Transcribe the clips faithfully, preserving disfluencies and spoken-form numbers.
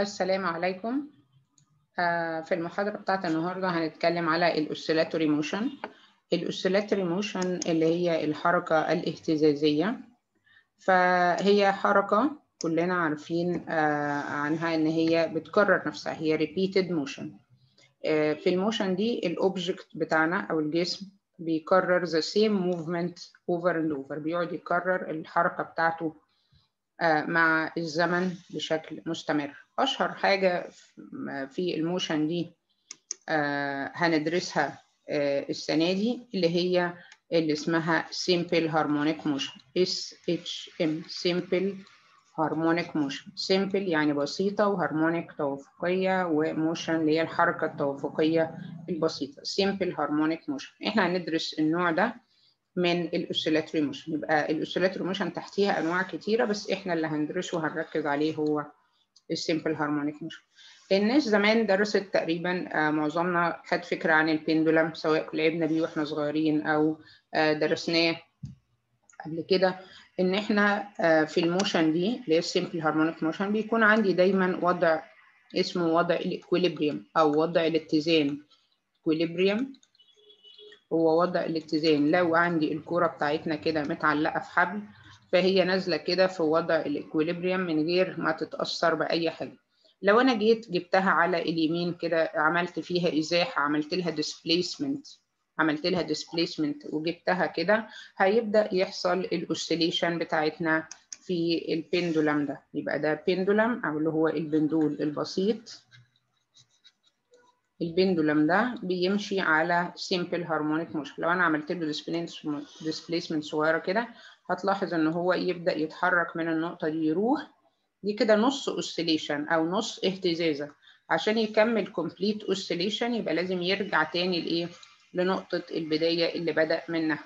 السلام عليكم. آه، في المحاضرة بتاعت النهاردة هنتكلم على الأوسيلاتوري موشن. الأوسيلاتوري موشن اللي هي الحركة الاهتزازية، فهي حركة كلنا عارفين آه، عنها إن هي بتكرر نفسها، هي repeated motion. آه، في الموشن دي الأوبجكت بتاعنا أو الجسم بيكرر the same movement over and over، بيقعد يكرر الحركة بتاعته مع الزمن بشكل مستمر. أشهر حاجة في الموشن دي هندرسها السنة دي اللي هي اللي اسمها Simple Harmonic Motion، إس إتش إم Simple Harmonic Motion. Simple يعني بسيطة، وهارمونيك توافقية، وموشن اللي هي الحركة التوافقية البسيطة. Simple Harmonic Motion احنا هندرس النوع ده من الأوسيلاتوري موشن. يبقى الأوسيلاتوري موشن تحتيها أنواع كتيرة، بس إحنا اللي هندرسه وهنركز عليه هو السيمبل هارمونيك موشن. الناس زمان درست تقريبا معظمنا خد فكرة عن البندولم، سواء لعبنا بيه واحنا صغيرين أو درسناه قبل كده. إن إحنا في الموشن دي اللي هي السيمبل هارمونيك موشن بيكون عندي دايما وضع اسمه وضع الإكويليبريم أو وضع الاتزان. إكويليبريم هو وضع الاتزان. لو عندي الكرة بتاعتنا كده متعلقة في حبل، فهي نازلة كده في وضع الإكويليبريم من غير ما تتأثر بأي حاجة. لو أنا جيت جبتها على اليمين كده، عملت فيها إزاحة، عملت لها ديسبليسمنت عملت لها ديسبليسمنت وجبتها كده، هيبدأ يحصل الأوسيليشن بتاعتنا في البندولم ده. يبقى ده بندولم أو اللي هو البندول البسيط. البندولم ده بيمشي على simple harmonic motion. لو انا عملت له displacement صغيره كده، هتلاحظ ان هو يبدا يتحرك من النقطه دي يروح دي كده نص oscillation او نص اهتزازه. عشان يكمل complete oscillation يبقى لازم يرجع تاني لايه، لنقطه البدايه اللي بدا منها.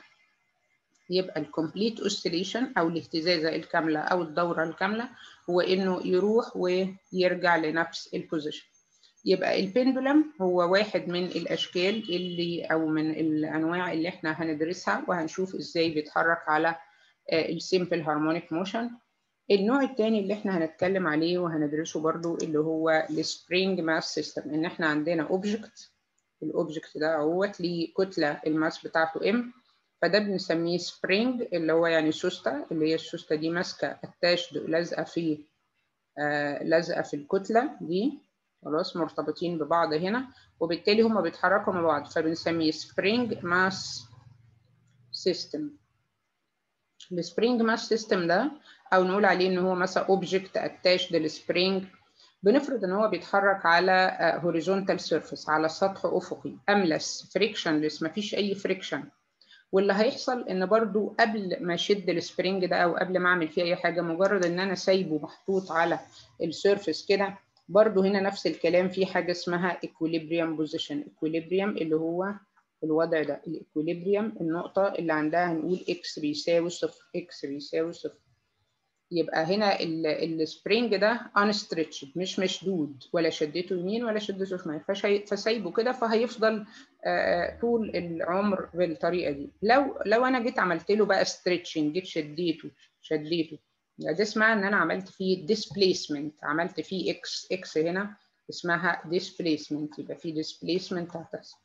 يبقى الكومبليت اوسيليشن او الاهتزازه الكامله او الدوره الكامله هو انه يروح ويرجع لنفس البوزيشن. يبقى البندولم هو واحد من الاشكال اللي او من الانواع اللي احنا هندرسها وهنشوف ازاي بيتحرك على السيمبل هارمونيك موشن. النوع الثاني اللي احنا هنتكلم عليه وهندرسه برضو اللي هو السبرينج ماس سيستم. ان احنا عندنا اوبجكت، الاوبجكت ده اهوت ليه كتله الماس بتاعته ام، فده بنسميه سبرينج اللي هو يعني سوسته، اللي هي السوسته دي ماسكه اتاشد لازقه في آه لازقه في الكتله دي، خلاص مرتبطين ببعض هنا، وبالتالي هما بيتحركوا مع بعض، فبنسميه سبرينج ماس سيستم. السبرينج ماس سيستم ده او نقول عليه ان هو مثلا اوبجكت اتاشد للسبرينج. بنفرض ان هو بيتحرك على هوريزونتال سيرفيس، على سطح افقي املس فريكشنلس، مفيش اي فريكشن. واللي هيحصل ان برضو قبل ما اشد السبرينج ده او قبل ما اعمل فيه اي حاجه، مجرد ان انا سايبه محطوط على السيرفيس كده، برضو هنا نفس الكلام، في حاجه اسمها equilibrium position. equilibrium اللي هو الوضع ده، الايكوليبريم، النقطه اللي عندها هنقول اكس بيساوي صفر، اكس بيساوي صفر. يبقى هنا السبرينج ده unstretched، مش مشدود، ولا شدته يمين ولا شدته شمال، فسايبه كده فهيفضل طول العمر بالطريقه دي. لو لو انا جيت عملت له بقى stretching، جيت شديته شديته ده اسمها ان انا عملت فيه displacement، عملت فيه اكس اكس هنا اسمها displacement، يبقى فيه displacement هتحصل.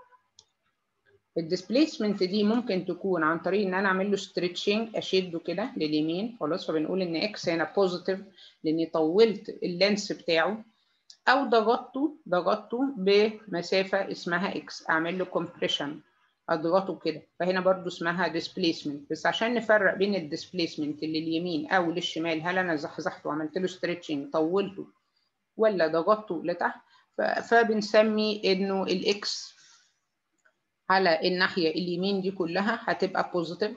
الديسبليسمنت دي ممكن تكون عن طريق ان انا اعمل له ستريتشنج، اشده كده لليمين خلاص، فبنقول ان اكس هنا بوزيتيف لاني طولت اللينس بتاعه، او ضغطته ضغطته بمسافه اسمها اكس، اعمل له كومبريشن اضغطه كده، فهنا برضو اسمها ديسبليسمنت. بس عشان نفرق بين الديسبليسمنت لليمين او للشمال، هل انا زحزحته وعملت له ستريتشنج طولته ولا ضغطته لتحت، فبنسمي انه الاكس على الناحية اليمين دي كلها هتبقى بوزيتيف،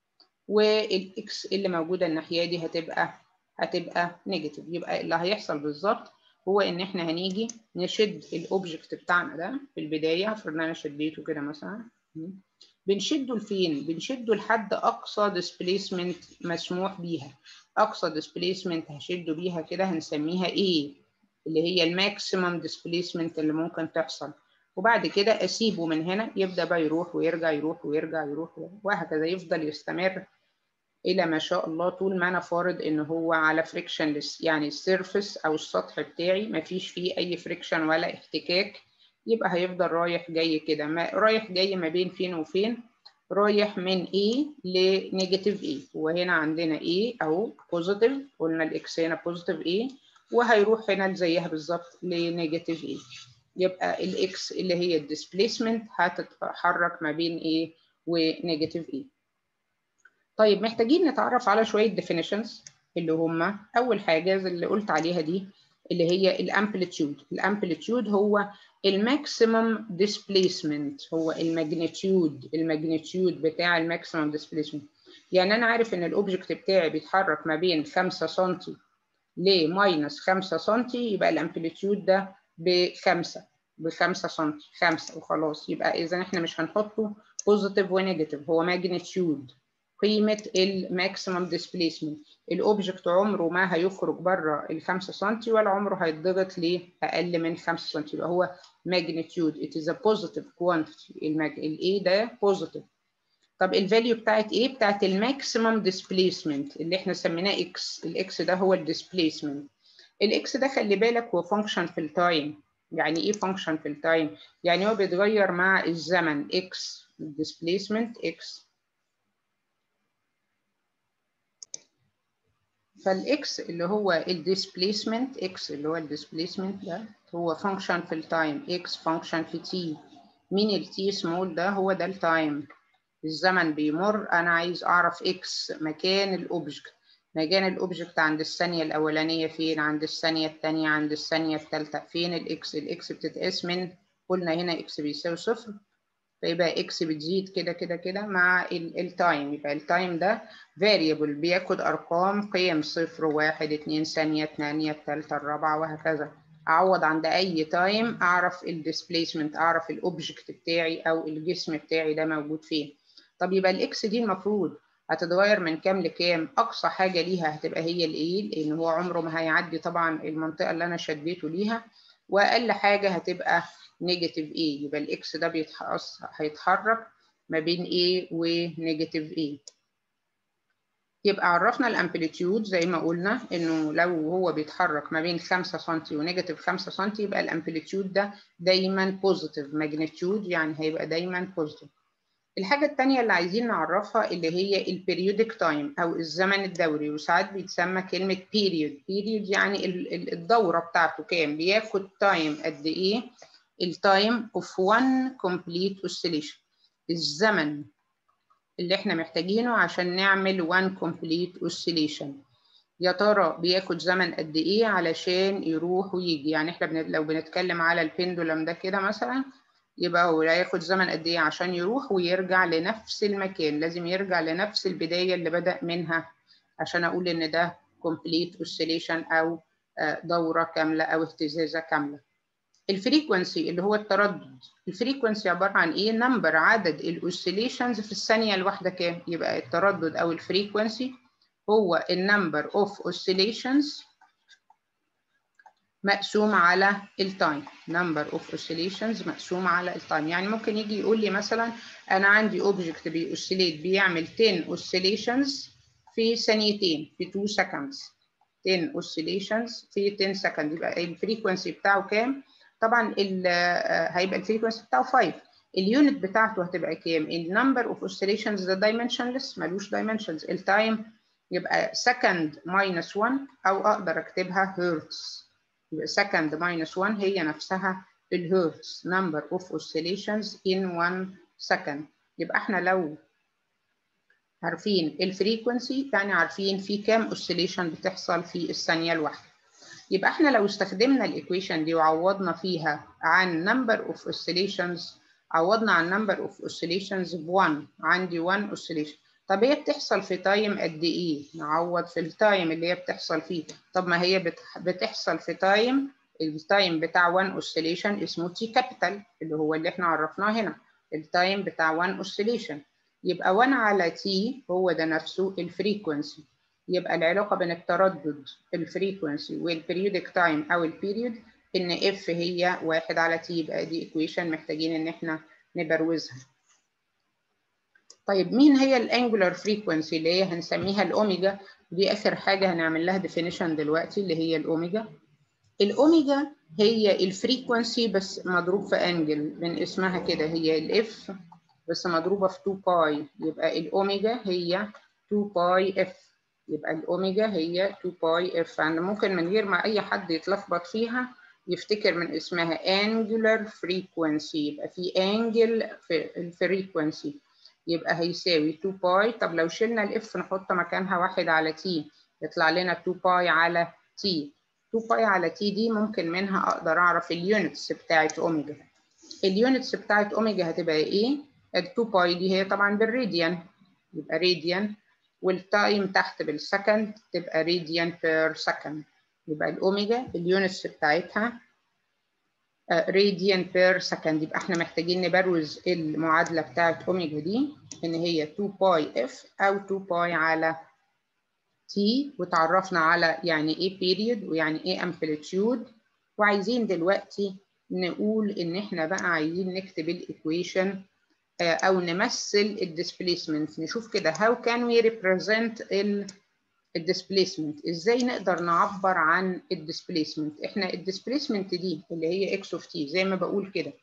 والاكس اللي موجودة الناحية دي هتبقى هتبقى نيجاتيف. يبقى اللي هيحصل بالظبط هو ان احنا هنيجي نشد الاوبجكت بتاعنا ده في البداية. هفرض ان انا شديته كده مثلا، بنشده لفين؟ بنشده لحد اقصى ديسبليسمنت مسموح بيها. اقصى ديسبليسمنت هشده بيها كده هنسميها A، اللي هي الماكسيمم ديسبليسمنت اللي ممكن تحصل، وبعد كده اسيبه من هنا يبدا بقى يروح ويرجع يروح ويرجع يروح وهكذا، يفضل يستمر الى ما شاء الله طول ما انا فارض ان هو على فريكشنلس، يعني السيرفس او السطح بتاعي ما فيش فيه اي فريكشن ولا احتكاك، يبقى هيفضل رايح جاي كده، ما رايح جاي ما بين فين وفين، رايح من A لنيجاتيف A. وهنا عندنا A اهو بوزيتيف، قلنا الاكس هنا بوزيتيف A، وهيروح هنا زيها بالظبط لنيجاتيف A. يبقى الاكس اللي هي الديسبيسمنت هتتحرك ما بين A ونيجاتيف A. طيب محتاجين نتعرف على شوية definitions اللي هم أول حاجة زي اللي قلت عليها دي اللي هي الامبليتيود. الامبليتيود هو الماكسيمم ديسبيسمنت، هو الماجنتيود الماجنتيود بتاع الماكسيمم ديسبيسمنت. يعني أنا عارف إن الأوبجكت بتاعي بيتحرك ما بين خمسة سنتي لماينس خمسة سنتي، يبقى الامبليتيود ده بخمسة بخمسة سنتي، خمسة وخلاص. يبقى إذا إحنا مش هنحطه بوزيتيف ونيجاتيف، هو ماجنتيود، قيمة الماكسيمم ديسبيسمنت. الأوبجكت عمره ما هيخرج بره الخمسة سنتي ولا عمره هيتضغط لأقل من خمسة سنتي، يبقى هو ماجنتيود. it is a positive quantity. المج... ال A ده positive. طب الفاليو بتاعت ايه؟ بتاعت الماكسيمم ديسبيسمنت اللي احنا سميناه اكس. الاكس ده هو الديسبيسمنت. الاكس ده خلي بالك هو فانكشن في التايم. يعني ايه فانكشن في التايم؟ يعني هو بيتغير مع الزمن. اكس الديسبيسمنت اكس، فالاكس اللي هو الديسبيسمنت، اكس اللي هو الديسبيسمنت ده هو فانكشن في التايم. اكس فانكشن في تي. مين التي سمول ده؟ هو ده التايم. الزمن بيمر، انا عايز اعرف اكس مكان الاوبجكت. مكان الاوبجكت عند الثانيه الاولانيه فين، عند الثانيه الثانيه، عند الثانيه الثالثه فين الاكس. الاكس بتتقاس من، قلنا هنا اكس بيساوي صفر، فيبقى اكس بتزيد كده كده كده مع التايم. يبقى التايم ده فاريبل بياخد ارقام، قيم صفر واحد اتنين ثانيه الثانيه الثالثه الرابعه وهكذا. اعوض عند اي تايم اعرف الديسبيسمنت، اعرف الاوبجكت بتاعي او الجسم بتاعي ده موجود فين. طب يبقى الاكس دي المفروض هتتغير من كام لكام؟ اقصى حاجه ليها هتبقى هي الايه، لان هو عمره ما هيعدي طبعا المنطقه اللي انا شديته ليها، واقل حاجه هتبقى نيجاتيف A. يبقى الاكس ده هيتحرك ما بين A ونيجاتيف A. يبقى عرفنا الامبليتيود زي ما قلنا انه لو هو بيتحرك ما بين خمسة سنتي ونيجاتيف خمسة سنتي يبقى الامبليتيود ده دايما بوزيتيف ماجنتيود، يعني هيبقى دايما بوزيتيف. الحاجة التانية اللي عايزين نعرفها اللي هي البيريودك تايم أو الزمن الدوري، وساعات بيتسمى كلمة بيريود. بيريود يعني الدورة بتاعته كام، بياخد تايم قد إيه. التايم اوف one complete oscillation، الزمن اللي احنا محتاجينه عشان نعمل one complete oscillation. يا ترى بياخد زمن قد إيه علشان يروح ويجي؟ يعني احنا لو بنتكلم على البندولم ده كده مثلا، يبقى هو هياخد زمن قد ايه عشان يروح ويرجع لنفس المكان؟ لازم يرجع لنفس البداية اللي بدأ منها عشان أقول إن ده complete oscillation أو دورة كاملة أو اهتزازة كاملة. الفريكونسي اللي هو التردد، الفريكونسي عبارة عن إيه؟ نمبر عدد الأوسيليشنز في الثانية الواحدة كام؟ يبقى التردد أو الفريكونسي هو النمبر أوف أوسيليشنز مقسوم على التايم. number of oscillations مقسوم على التايم. يعني ممكن يجي يقول لي مثلا انا عندي اوبجكت بيوسيليت بيعمل عشرة oscillations في ثانيتين، في two seconds. عشرة oscillations في عشرة seconds، يبقى الفريكونسي بتاعه كام؟ طبعا هيبقى الفريكونسي بتاعه خمسة. اليونت بتاعته هتبقى كام؟ النمبر اوف oscillations ده dimensionless ملوش dimensions. التايم يبقى second minus one او اقدر اكتبها هرتز. يبقى second minus one هي نفسها الهرتز number of oscillations in one second. يبقى احنا لو عارفين الفريكونسي يعني عارفين في كام oscillation بتحصل في الثانية الواحدة. يبقى احنا لو استخدمنا الايكويشن دي وعوضنا فيها عن number of oscillations، عوضنا عن number of oscillations ب واحد، عندي واحد oscillation. طب هي بتحصل في تايم قد ايه؟ نعوض في التايم اللي هي بتحصل فيه. طب ما هي بتحصل في تايم، التايم بتاع واحد oscillation اسمه تي كابيتال اللي هو اللي احنا عرفناه هنا، التايم بتاع واحد oscillation. يبقى واحد على تي هو ده نفسه الفريكونسي. يبقى العلاقة بين التردد الفريكونسي والبريودك تايم أو البيريود إن اف هي واحد على تي. يبقى دي ايكويشن محتاجين إن احنا نبروزها. طيب مين هي الانجولار فريكونسي اللي هي هنسميها الاوميجا؟ دي اخر حاجه هنعمل لها ديفينيشن دلوقتي اللي هي الاوميجا. الاوميجا هي الفريكونسي بس مضروب في انجل، من اسمها كده هي الاف بس مضروبه في اتنين باي، يبقى الاوميجا هي اتنين باي اف. يبقى الاوميجا هي اتنين باي اف. يعني ممكن من غير ما اي حد يتلخبط فيها يفتكر من اسمها angular frequency، يبقى في انجل في الفريكونسي، يبقى هيساوي اتنين باي. طب لو شلنا الاف نحط مكانها واحد على تي، يطلع لنا اتنين باي على تي. اتنين باي على تي دي ممكن منها اقدر اعرف اليونتس بتاعت اوميجا. اليونتس بتاعت اوميجا هتبقى ايه؟ ال اتنين باي دي هي طبعا بالراديان، يبقى راديان، والتايم تحت بالسكند تبقى راديان بير سكند. يبقى الاوميجا اليونتس بتاعتها راديان بير سكند. يبقى احنا محتاجين نبروز المعادله بتاعت اوميجا دي ان هي اتنين باي اف او اتنين باي على تي، وتعرفنا على يعني ايه بيريود ويعني ايه امبليتيود. وعايزين دلوقتي نقول ان احنا بقى عايزين نكتب الايكويشن او نمثل الديسبيسمنت. نشوف كده how can we represent الديسبيسمنت، ازاي نقدر نعبر عن الديسبيسمنت. احنا الديسبيسمنت دي اللي هي اكس اوف تي زي ما بقول كده،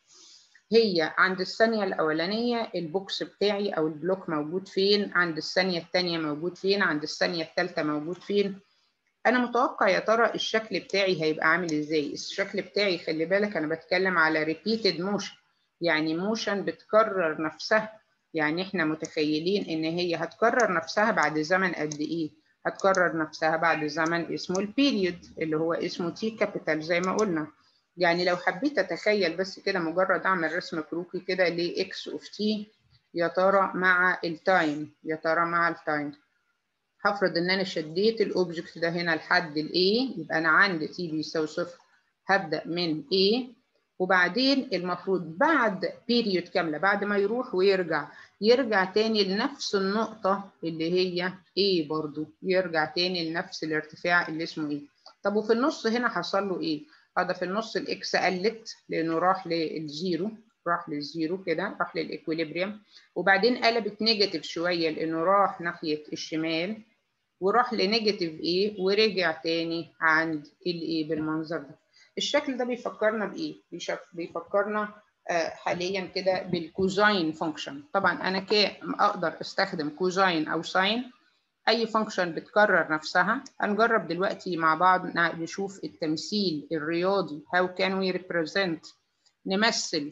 هي عند الثانية الأولانية البوكس بتاعي أو البلوك موجود فين، عند الثانية التانية موجود فين، عند الثانية التالتة موجود فين. أنا متوقع يا ترى الشكل بتاعي هيبقى عامل إزاي؟ الشكل بتاعي خلي بالك أنا بتكلم على repeated motion، يعني موشن بتكرر نفسها. يعني إحنا متخيلين إن هي هتكرر نفسها بعد زمن قد إيه؟ هتكرر نفسها بعد زمن اسمه البيريود اللي هو اسمه تي كابيتال زي ما قلنا. يعني لو حبيت اتخيل بس كده مجرد اعمل رسم كروكي كده لاكس اوف تي يا ترى مع التايم، يا ترى مع التايم. هفرض ان انا شديت الاوبجكت ده هنا لحد الاي، يبقى انا عندي تي بيساوي صفر، هبدا من A وبعدين المفروض بعد بيريود كامله بعد ما يروح ويرجع يرجع تاني لنفس النقطه اللي هي A برضو، يرجع تاني لنفس الارتفاع اللي اسمه A. طب وفي النص هنا حصل له ايه؟ هذا في النص الاكس قلت لانه راح للزيرو، راح للزيرو كده، راح للاكويليبريم، وبعدين قلبت نيجاتيف شويه لانه راح ناحيه الشمال وراح لنيجاتيف A ورجع تاني عند ال A بالمنظر ده. الشكل ده بيفكرنا بايه؟ بيفكرنا حاليا كده بالكوزاين فانكشن. طبعا انا كده اقدر استخدم كوزاين او ساين، اي فانكشن بتكرر نفسها. هنجرب دلوقتي مع بعض نشوف التمثيل الرياضي how can we represent، نمثل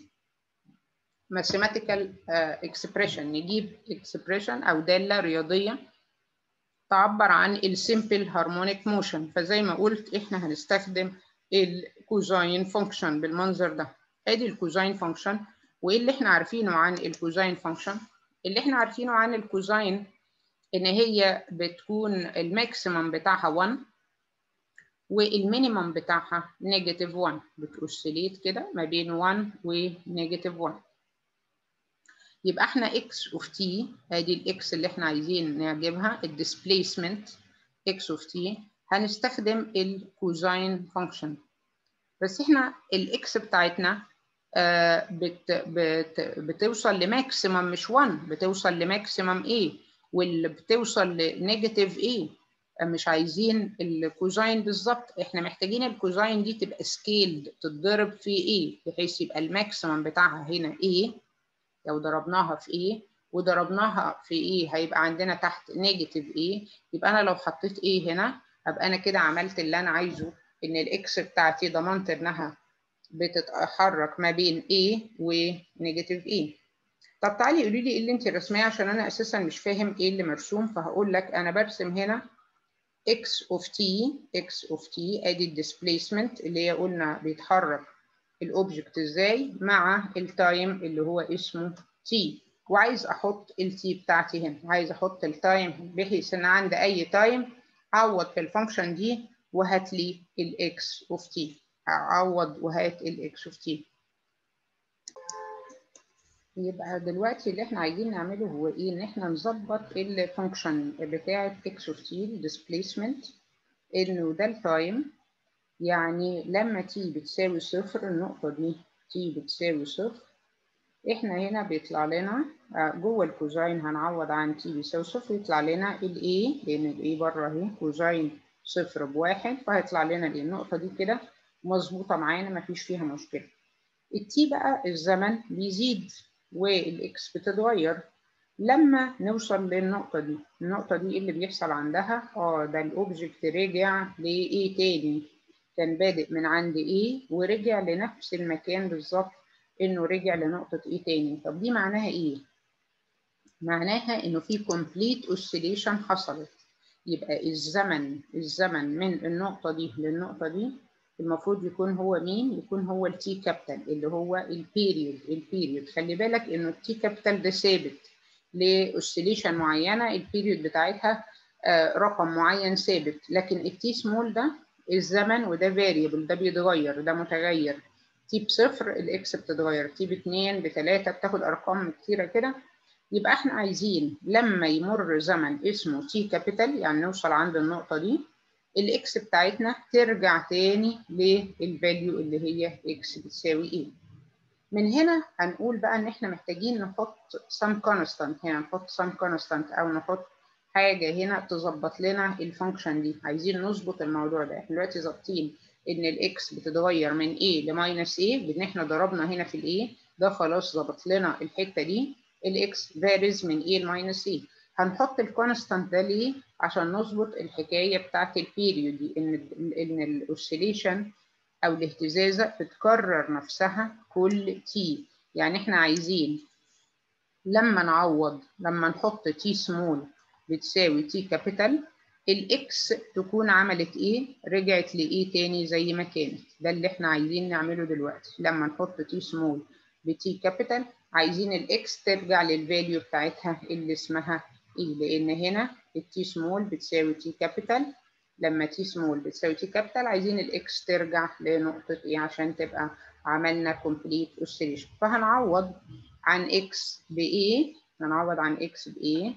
mathematical expression، نجيب expression او دالة رياضية تعبر عن السيمبل هارمونيك موشن. فزي ما قلت احنا هنستخدم الكوزاين فانكشن بالمنظر ده. ادي الكوزاين فانكشن. وايه اللي احنا عارفينه عن الكوزاين فانكشن؟ اللي احنا عارفينه عن الكوزاين ان هي بتكون الماكسيمم بتاعها واحد والمينيمم بتاعها نيجاتيف واحد، بتوسيليت كده ما بين واحد ونيجاتيف واحد. يبقى احنا اكس اوف تي، ادي الاكس اللي احنا عايزين نجيبها الديسبيسمنت اكس اوف تي، هنستخدم الكوزاين فانكشن. بس احنا الاكس بتاعتنا آه بت بت بتوصل لماكسيمم مش واحد، بتوصل لماكسيمم A واللي بتوصل لنيجاتيف A. مش عايزين الكوزاين بالظبط، احنا محتاجين الكوزاين دي تبقى سكيلد تتضرب في A بحيث يبقى الماكسيمم بتاعها هنا A. لو ضربناها في A وضربناها في A هيبقى عندنا تحت نيجاتيف A. يبقى أنا لو حطيت A هنا أبقى أنا كده عملت اللي أنا عايزه، إن الإكس بتاعتي ضمنت إنها بتتحرك ما بين A ونيجاتيف A. طب تعالي قولي لي إيه اللي أنت رسماه عشان أنا أساسا مش فاهم إيه اللي مرسوم. فهقول لك أنا برسم هنا X of T، X of T أدي الديسبيسمنت اللي هي قلنا بيتحرك الأوبجكت إزاي مع التايم اللي هو اسمه T، وعايز أحط التي بتاعتي هنا، عايز أحط التايم بحيث إن عند أي تايم عوض في الفانكشن دي وهات لي الإكس أوف تي، عوض وهات الإكس أوف تي. يبقى دلوقتي اللي احنا عايزين نعمله هو ايه؟ ان احنا نظبط الفانكشن بتاعه اكس اوف تي الديسبيسمنت، انه ده التايم، يعني لما تي بتساوي صفر النقطة دي تي بتساوي صفر احنا هنا بيطلع لنا جوه الكوزاين هنعوض عن تي بيساوي صفر، يطلع لنا الاي لان الاي بره اهي كوزاين صفر بواحد، فهيطلع لنا النقطه دي كده مظبوطه معانا مفيش فيها مشكله. التي بقى الزمن بيزيد والاكس بتتغير. لما نوصل للنقطه دي، النقطه دي اللي بيحصل عندها اه ده الاوبجكت رجع لايه تاني، كان بادئ من عند ايه ورجع لنفس المكان بالظبط، انه رجع لنقطة ايه تاني. طب دي معناها ايه؟ معناها انه في complete oscillation حصلت. يبقى الزمن الزمن من النقطة دي للنقطة دي المفروض يكون هو مين؟ يكون هو التي كابيتال اللي هو البيريود. البيريود خلي بالك انه التي كابيتال ده ثابت لاوسيليشن معينة، البيريود بتاعتها آه رقم معين ثابت، لكن التي سمول ده الزمن وده فاريبل، ده بيتغير، ده متغير. تي بصفر الاكس بتتغير، تي باتنين بتلاتة بتاخد ارقام كتيرة كده. يبقى احنا عايزين لما يمر زمن اسمه تي كابيتال يعني نوصل عند النقطة دي الاكس بتاعتنا ترجع تاني للفاليو اللي هي اكس بتساوي ايه. من هنا هنقول بقى ان احنا محتاجين نحط some constant، هنا نحط some constant او نحط حاجة هنا تظبط لنا الفانكشن دي. عايزين نظبط الموضوع ده. احنا دلوقتي ظابطين ان الاكس بتتغير من A لماينس A، بان احنا ضربنا هنا في الايه ده خلاص ظبط لنا الحتة دي. الاكس varies من A لماينس A. هنحط الكونستانت ده ليه؟ عشان نظبط الحكاية بتاعت البيريود دي، ان ان الاوسيليشن او الاهتزازة بتكرر نفسها كل تي. يعني احنا عايزين لما نعوض لما نحط تي سمول بتساوي تي كابيتال الاكس تكون عملت ايه؟ رجعت لايه تاني زي ما كانت. ده اللي احنا عايزين نعمله دلوقتي. لما نحط تي سمول بتي كابيتال عايزين الاكس ترجع للفاليو بتاعتها اللي اسمها ايه، لان هنا التي سمول بتساوي تي كابيتال. لما تي سمول بتساوي تي كابيتال عايزين الاكس ترجع لنقطة ايه عشان تبقى عملنا كومبليت اوسيليشن. فهنعوض عن اكس بايه، هنعوض عن اكس بايه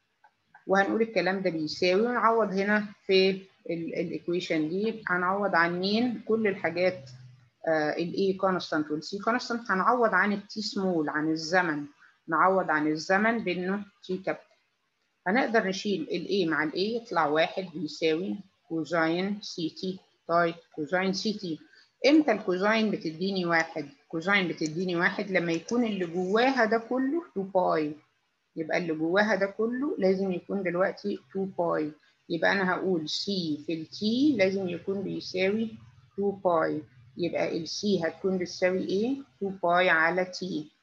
وهنقول الكلام ده بيساوي، ونعوض هنا في الايكويشن دي هنعوض عن مين؟ كل الحاجات الاي كونستانت والسي كونستانت. هنعوض عن التي سمول عن الزمن، نعوض عن الزمن بانه تي كابيتال. هنقدر نشيل الاي مع الاي يطلع واحد بيساوي كوزاين سي تي. طيب كوزاين سي تي امتى الكوزاين بتديني واحد؟ كوزاين بتديني واحد لما يكون اللي جواها ده كله تو باي. يبقى اللي جواها ده كله لازم يكون دلوقتي تو باي. يبقى انا هقول سي في التي لازم يكون بيساوي تو باي. يبقى السي هتكون بتساوي ايه؟ تو باي على تي.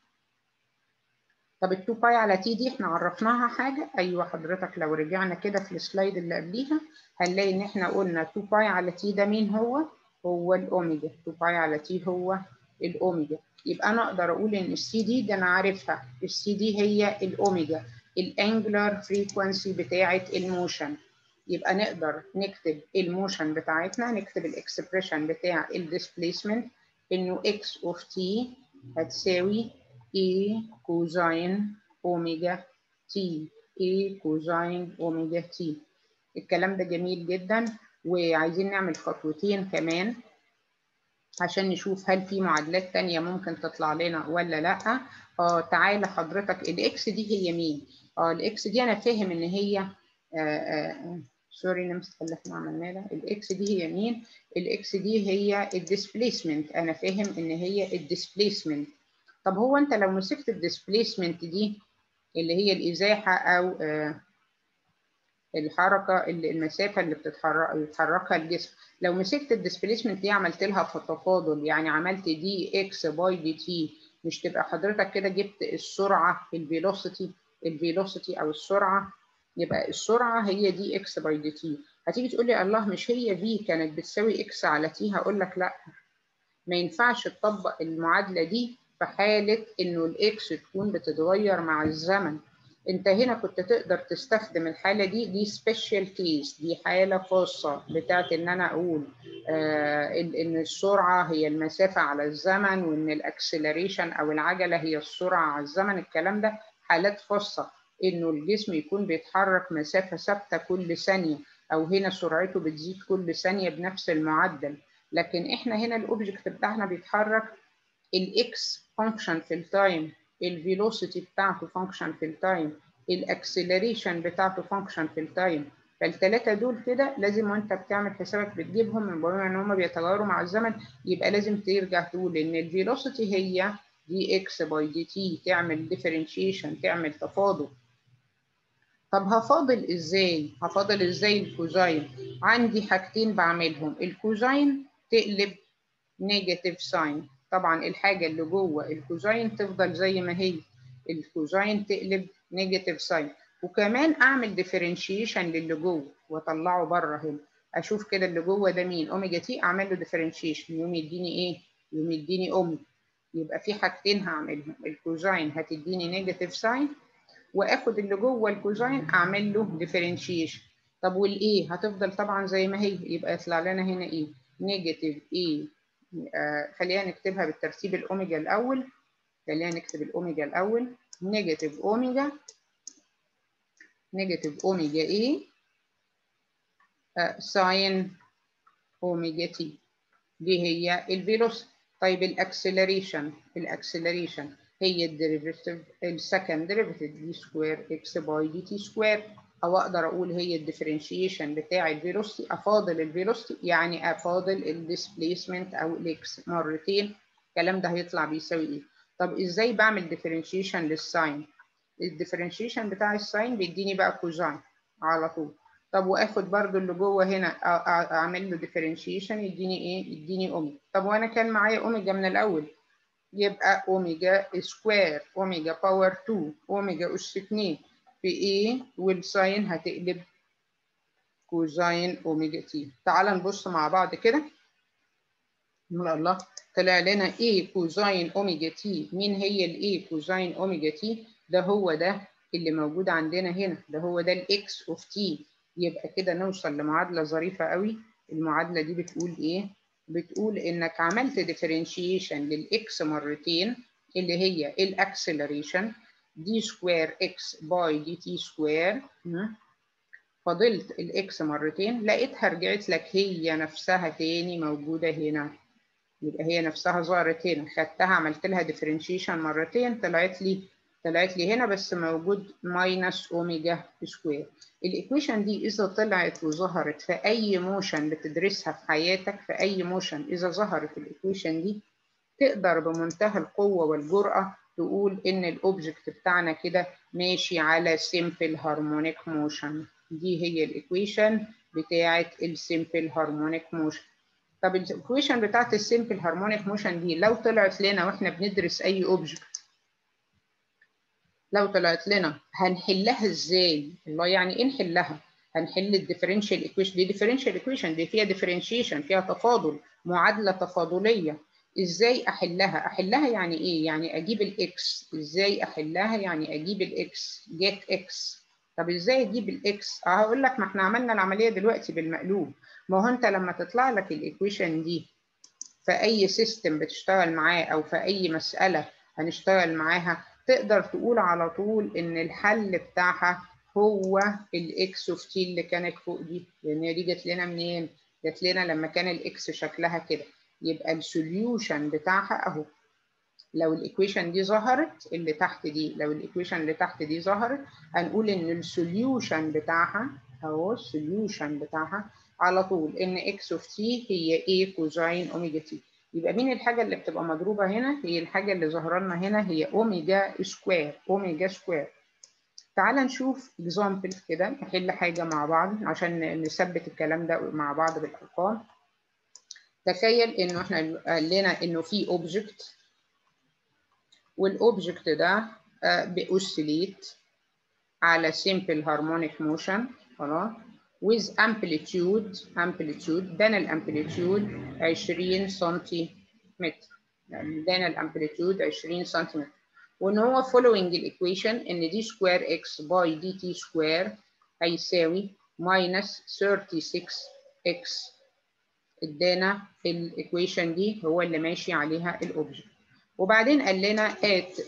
طب ال تو باي على تي دي احنا عرفناها حاجة؟ ايوه حضرتك لو رجعنا كده في السلايد اللي قبليها هنلاقي ان احنا قلنا تو باي على تي ده مين هو؟ هو الاوميجا. تو باي على تي هو الاوميجا. يبقى انا اقدر اقول ان السي دي ده انا عارفها، السي دي هي الاوميجا الانجلر فريكوانسي بتاعة الموشن. يبقى نقدر نكتب الموشن بتاعتنا، نكتب الاكسبريشن بتاع الديسبيسمنت انه اكس اوف تي هتساوي A كوزاين أوميجا تي. A كوزاين أوميجا تي. الكلام ده جميل جدا. وعايزين نعمل خطوتين كمان عشان نشوف هل في معادلات تانية ممكن تطلع لنا ولا لأ. اه تعالى حضرتك الإكس دي هي مين؟ اه الإكس دي أنا فاهم إن هي آه آه سوري نمسح اللي احنا عملناه ده. الإكس دي هي مين؟ الإكس دي هي الديسبيسمنت. أنا فاهم إن هي الديسبيسمنت. طب هو انت لو مسكت الديسبيسمنت دي اللي هي الازاحه او آه الحركه اللي المسافه اللي بتتحرك بيتحركها الجسم، لو مسكت الديسبيسمنت دي عملت لها تفاضل يعني عملت دي اكس باي دي تي، مش تبقى حضرتك كده جبت السرعه الفيلوسيتي الفيلوسيتي او السرعه؟ يبقى السرعه هي دي اكس باي دي تي. هتيجي تقول لي الله مش هي في كانت بتساوي اكس على تي؟ هقول لك لا، ما ينفعش تطبق المعادلة دي في حالة إنه الإكس تكون بتتغير مع الزمن. أنت هنا كنت تقدر تستخدم الحالة دي، دي سبيشال كيس، دي حالة خاصة بتاعت إن أنا أقول آه إن السرعة هي المسافة على الزمن، وإن الأكسلريشن أو العجلة هي السرعة على الزمن. الكلام ده حالات خاصة، إنه الجسم يكون بيتحرك مسافة ثابتة كل ثانية، أو هنا سرعته بتزيد كل ثانية بنفس المعدل. لكن احنا هنا الاوبجكت بتاعنا بيتحرك الاكس فانكشن في التايم الفيلوسيتي بتاعته فانكشن في التايم، الاكسلريشن بتاعته فانكشن في التايم. فالثلاثه دول كده لازم وانت بتعمل حسابك بتجيبهم، من بما ان هم بيتغيروا مع الزمن يبقى لازم ترجع تقول ان الفيلوسيتي هي دي اكس باي دي تي، تعمل ديفرنشيشن، تعمل تفاضل. طب هفاضل ازاي؟ هفاضل ازاي الكوزاين؟ عندي حاجتين بعملهم، الكوزاين تقلب نيجاتيف ساين، طبعا الحاجه اللي جوه الكوزاين تفضل زي ما هي، الكوزاين تقلب نيجاتيف ساين، وكمان اعمل ديفرنشيشن للي جوه واطلعه بره هنا، اشوف كده اللي جوه ده مين، اوميجا تي، اعمل له ديفرنشيشن يقوم يديني ايه؟ يقوم يديني اوميجا. يبقى في حاجتين هعملهم، الكوزاين هتديني نيجاتيف ساين، واخد اللي جوه الكوزاين اعمل له ديفرنشيشن. طب والايه هتفضل طبعا زي ما هي، يبقى يطلع لنا هنا ايه؟ نيجاتيف ايه. آه خلينا نكتبها بالترتيب، الاوميجا الاول، خلينا نكتب الاوميجا الاول، نيجاتيف اوميجا، نيجاتيف اوميجا ايه آه ساين اوميجا تي، دي هي الفيلوسيتي. طيب الاكسلريشن، الاكسلريشن هي الديريفيتيف السكند ديريفيتيف دي سكوير اكس باي دي تي سكوير، او اقدر اقول هي الديفرنشيشن بتاع الفيلوسيتي، افاضل الفيلوسيتي يعني افاضل الديسبيسمنت او الاكس مرتين، الكلام ده هيطلع بيساوي ايه؟ طب ازاي بعمل ديفرنشيشن للساين؟ الديفرنشيشن بتاع الساين بيديني بقى كوزاين على طول. طب واخد برضو اللي جوه هنا اعمل له ديفرنشيشن يديني ايه؟ يديني اوميجا. طب وانا كان معايا اوميجا من الاول، يبقى اوميجا سكوير اوميجا باور اتنين اوميجا اس اتنين في ايه، والساين هتقلب كوزاين اوميجا تي. تعال نبص مع بعض كده، نقول الله طلع لنا ايه كوزاين اوميجا تي. مين هي الايه كوزاين اوميجا تي؟ ده هو ده اللي موجود عندنا هنا، ده هو ده الاكس اوف تي. يبقى كده نوصل لمعادله ظريفه قوي. المعادله دي بتقول ايه؟ بتقول انك عملت ديفرنشيشن للاكس مرتين اللي هي الاكسلريشن دي سكوير اكس باي دي تي سكوير، فضلت الاكس مرتين لقيتها رجعت لك هي نفسها تاني موجوده هنا، يبقى هي نفسها ظهرت هنا، خدتها عملت لها ديفرنشيشن مرتين طلعت لي طلعت لي هنا بس موجود ماينس اوميجا سكوير. الايكويشن دي اذا طلعت وظهرت في اي موشن بتدرسها في حياتك، في اي موشن اذا ظهرت الايكويشن دي تقدر بمنتهى القوه والجرأه تقول ان الاوبجكت بتاعنا كده ماشي على سيمبل هارمونيك موشن. دي هي الايكويشن بتاعه السيمبل هارمونيك موشن. طب الايكويشن بتاعت السيمبل هارمونيك موشن دي لو طلعت لنا واحنا بندرس اي اوبجكت، لو طلعت لنا هنحلها ازاي؟ الله يعني ايه نحلها؟ هنحل الديفرنشال ايكويشن دي، ديفرنشال ايكويشن دي فيها ديفرنشيشن، فيها تفاضل، معادله تفاضليه. ازاي احلها؟ احلها يعني ايه؟ يعني اجيب الاكس. ازاي احلها؟ يعني اجيب الاكس، جيت اكس. طب ازاي اجيب الاكس؟ اه هقول لك، ما احنا عملنا العمليه دلوقتي بالمقلوب. ما هو انت لما تطلع لك الايكويشن دي في اي سيستم بتشتغل معاه او في اي مساله هنشتغل معاها، تقدر تقول على طول ان الحل بتاعها هو الاكس اوف تي اللي كانت فوق دي، لان دي جت لنا منين؟ جت لنا لما كان الاكس شكلها كده. يبقى السوليوشن بتاعها اهو. لو الايكويشن دي ظهرت اللي تحت دي، لو الايكويشن اللي تحت دي ظهرت هنقول ان السوليوشن بتاعها اهو، السوليوشن بتاعها على طول ان اكس اوف تي هي ايه كوزاين اوميجا تي. يبقى مين الحاجه اللي بتبقى مضروبه هنا؟ هي الحاجه اللي ظاهره لنا هنا هي اوميجا سكوير، اوميجا سكوير. تعال نشوف اكزامبل كده، نحل حاجه مع بعض عشان نثبت الكلام ده مع بعض بالارقام. تخيل انه احنا قال لنا انه في اوبجكت، والاوبجكت ده بيأوسيليت على simple harmonic motion خلاص with amplitude amplitude دانا الامبليتيود عشرين سنتيمتر، يعني دانا الامبليتيود عشرين سنتيمتر، وان هو following الايكويشن ان دي سكوير اكس باي دي تي سكوير هيساوي ماينس ستة وثلاثين اكس. ادانا الايكويشن دي هو اللي ماشي عليها الاوبجكت. وبعدين قال لنا at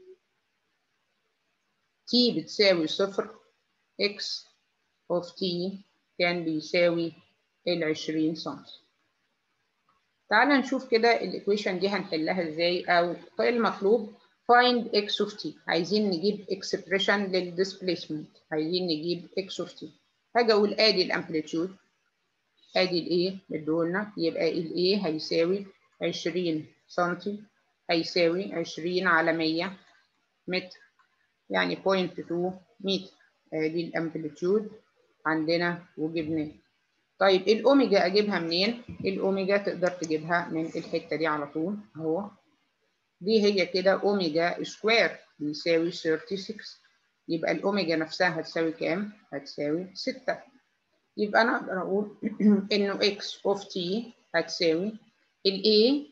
t بتساوي صفر x of t كان بيساوي العشرين سنتي. تعال نشوف كده الايكويشن دي هنحلها ازاي، او المطلوب find x of t. عايزين نجيب expression للديسبيسمنت، عايزين نجيب x of t. هاجي اقول ادي الامبليتيود، ادي الايه مديهولنا، يبقى الايه هيساوي عشرين سنتي، هيساوي عشرين على مية متر، يعني صفر فاصلة اتنين متر. ادي الامبليتيود عندنا وجبناه. طيب الاوميجا اجيبها منين؟ الاوميجا تقدر تجيبها من الحته دي على طول اهو. دي هي كده اوميجا سكوير بيساوي ستة وثلاثين. يبقى الاوميجا نفسها هتساوي كام؟ هتساوي ستة. يبقى انا اقدر اقول انه x of t هتساوي ال a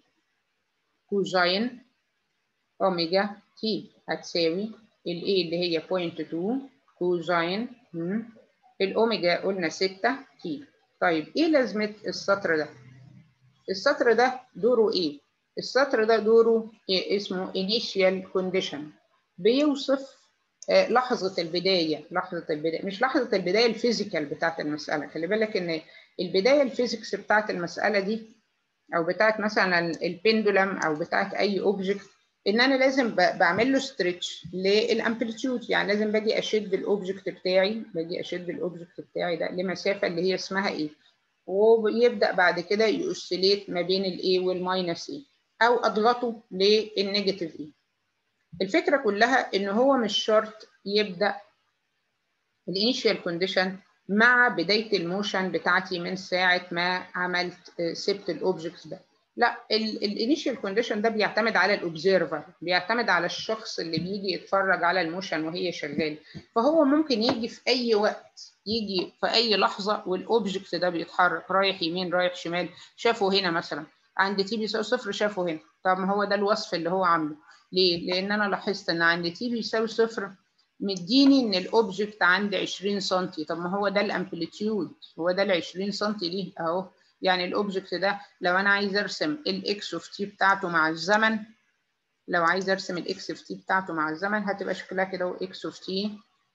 كوزين اوميجا t، هتساوي ال a اللي هي صفر فاصلة اتنين كوزين الاوميجا قلنا ستة t. طيب ايه لازمه السطر ده؟ السطر ده دوره ايه؟ السطر ده دوره إيه؟ اسمه initial condition، بيوصف آه لحظة البداية. لحظة البداية مش لحظة البداية الفيزيكال بتاعت المسألة، خلي بالك ان البداية الفيزيكس بتاعت المسألة دي او بتاعت مثلا البندولم او بتاعت اي اوبجكت، ان انا لازم بعمل له ستريتش للامبليتيود، يعني لازم باجي اشد الاوبجكت بتاعي، باجي اشد الاوبجكت بتاعي ده لمسافة اللي هي اسمها ايه، ويبدأ بعد كده يوسيليت ما بين الاي والماينس اي، او اضغطه للنيجاتيف اي. الفكره كلها ان هو مش شرط يبدا الانيشال كونديشن مع بدايه الموشن بتاعتي من ساعه ما عملت سبت الاوبجكت ده، لا، الانيشال كونديشن ده بيعتمد على الاوبزرفر، بيعتمد على الشخص اللي بيجي يتفرج على الموشن وهي شغاله. فهو ممكن يجي في اي وقت، يجي في اي لحظه والاوبجكت ده بيتحرك رايح يمين رايح شمال. شافه هنا مثلا عند تي بيساوي صفر، شافه هنا. طب ما هو ده الوصف اللي هو عامله. ليه؟ لان انا لاحظت ان عند تي بيساوي صفر مديني ان الاوبجكت عندي عشرين سنتي. طب ما هو ده الامبليتيود، هو ده ال عشرين سنتي ليه اهو. يعني الاوبجكت ده لو انا عايز ارسم الاكس اوف تي بتاعته مع الزمن، لو عايز ارسم الاكس اوف تي بتاعته مع الزمن هتبقى شكلها كده، اكس اوف تي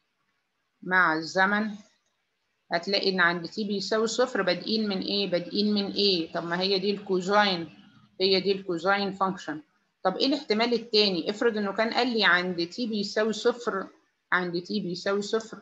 مع الزمن هتلاقي ان عند تي بيساوي صفر بادئين من ايه؟ بادئين من ايه؟ طب ما هي دي الكوزاين، هي دي الكوزاين فانكشن. طب ايه الاحتمال التاني؟ افرض انه كان قال لي عند تي بيساوي صفر، عند تي بيساوي صفر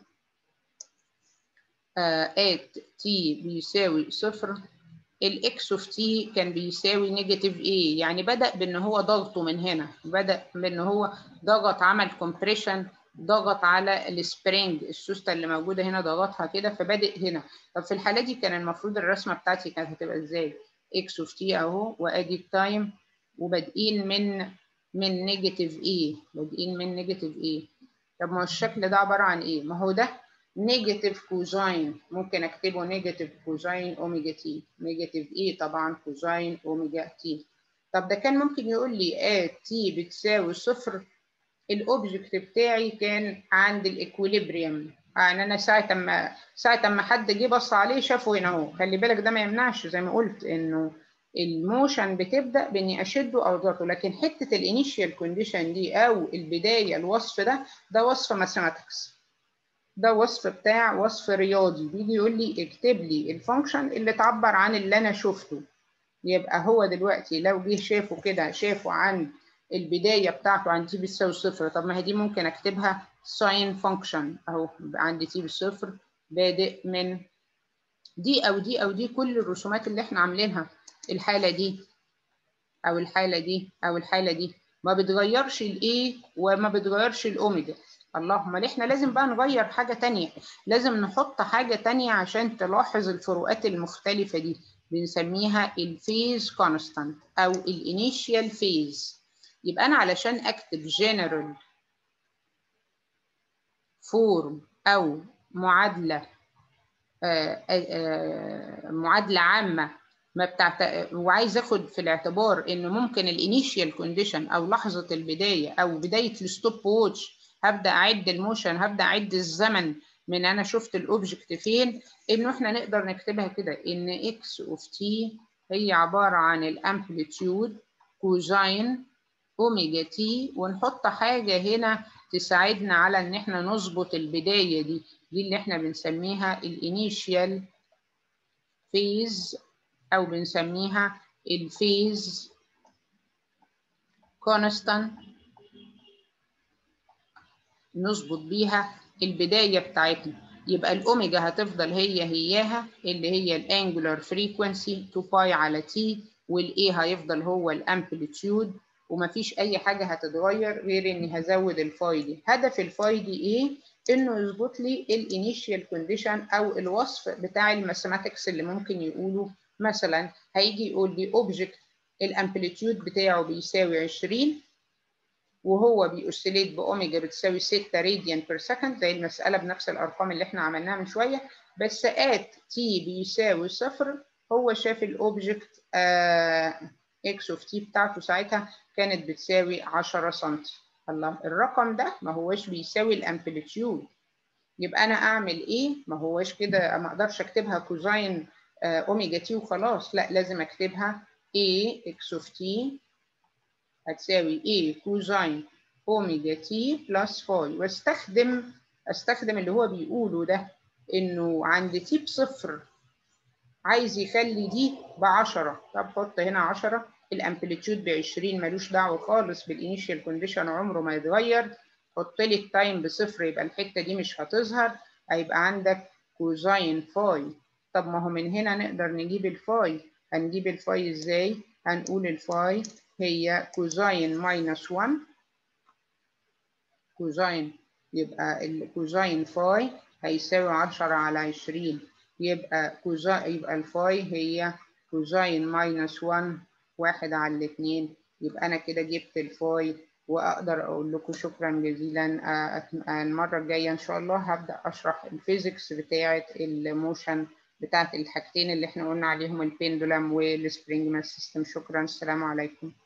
ات تي بيساوي صفر، الاكس اوف تي كان بيساوي نيجاتيف ايه، يعني بدأ بان هو ضغطه من هنا، بدأ بان هو ضغط، عمل كومبريشن، ضغط على السبرينج، السوسته اللي موجوده هنا ضغطها كده فبادئ هنا. طب في الحاله دي كان المفروض الرسمه بتاعتي كانت هتبقى ازاي؟ اكس اوف تي اهو، وادي التايم، وبادئين من من نيجاتيف ايه، بادئين من نيجاتيف ايه. طب ما هو الشكل ده عباره عن ايه؟ ما هو ده نيجاتيف كوزاين، ممكن اكتبه نيجاتيف كوزاين اوميجا تي، نيجاتيف ايه طبعا كوزاين اوميجا تي. طب ده كان ممكن يقول لي ا تي بتساوي صفر، الاوبجكت بتاعي كان عند الاكويليبريم، يعني انا ساعه ما ساعه ما حد جه بص عليه شافه هنا اهو. خلي بالك ده ما يمنعش زي ما قلت انه الموشن بتبدا باني اشده او اضغطه، لكن حته الانيشال كونديشن دي او البدايه، الوصف ده ده وصف ماثيماتكس، ده وصف بتاع وصف رياضي، بيجي يقول لي اكتب لي الفانكشن اللي تعبر عن اللي انا شفته. يبقى هو دلوقتي لو جه شافه كده، شافه عند البدايه بتاعته عند تي بتساوي صفر، طب ما هي دي ممكن اكتبها ساين فانكشن اهو، عند تي بصفر بادئ من دي او دي او دي، كل الرسومات اللي احنا عاملينها الحاله دي او الحاله دي او الحاله دي ما بتغيرش الايه وما بتغيرش الاوميجا. اللهم ليه احنا لازم بقى نغير حاجه تانية، لازم نحط حاجه تانية عشان تلاحظ الفروقات المختلفه دي، بنسميها الفيز كونستانت او الانيشيال فيز. يبقى انا علشان اكتب جنرال فورم او معادله آآ آآ معادله عامه ما بتاعت، وعايز اخد في الاعتبار انه ممكن الانيشيال كونديشن او لحظه البدايه او بدايه الستوب ووتش، هبدا اعد الموشن، هبدا اعد الزمن من انا شفت الاوبجكت فين، انه احنا نقدر نكتبها كده ان اكس اوف تي هي عباره عن الامبليتيود كوزاين اوميجا تي، ونحط حاجه هنا تساعدنا على ان احنا نظبط البدايه دي، دي اللي احنا بنسميها الانيشيال فيز او بنسميها الفيز كونستانت نظبط بيها البداية بتاعتنا. يبقى الأوميجا هتفضل هي هياها اللي هي الانجولار فريكونسي تو باي على تي، والاي هيفضل هو الامبليتيود، ومفيش أي حاجة هتتغير غير إني هزود الفاي دي. هدف الفاي دي إيه؟ إنه يظبط لي الانيشيال كونديشن أو الوصف بتاع الماثيماتكس اللي ممكن يقولوا مثلا هيجي يقول لي أوبجكت الامبليتيود بتاعه بيساوي عشرين وهو بيأوسيليت بأوميجا بتساوي ستة راديان بير سكند زي المسألة بنفس الأرقام اللي احنا عملناها من شوية، بس آت تي بيساوي صفر هو شاف الأوبجكت إكس أوف تي بتاعته ساعتها كانت بتساوي عشرة سنتي. الله، الرقم ده ما هوش بيساوي الأمبليتيود، يبقى أنا أعمل إيه؟ ما هوش كده، ما أقدرش أكتبها كوزاين أوميجا تي وخلاص، لا لازم أكتبها A إكس أوف تي هتساوي A كوزاين اوميجا تي بلس فاي، واستخدم استخدم اللي هو بيقوله ده انه عند تي بصفر عايز يخلي دي ب عشرة. طب حط هنا عشرة، الامبليتيود ب عشرين ملوش دعوه خالص بالانيشال كونديشن، عمره ما يتغير. حط لي التايم بصفر يبقى الحته دي مش هتظهر، هيبقى عندك كوزاين فاي. طب ما هو من هنا نقدر نجيب الفاي. هنجيب الفاي ازاي؟ هنقول الفاي هي كوزاين ماينس واحد، كوزاين يبقى الكوزاين فاي هيساوي عشرة على عشرين، يبقى كوزاين يبقى الفاي هي كوزاين ماينس واحد، واحد على الاتنين. يبقى أنا كده جبت الفاي، وأقدر أقول لكم شكرا جزيلا. المرة الجاية إن شاء الله هبدأ أشرح الفيزيكس بتاعة الموشن بتاعة الحاجتين اللي احنا قلنا عليهم، البيندولم والسبرينج ماس سيستم. شكرا، السلام عليكم.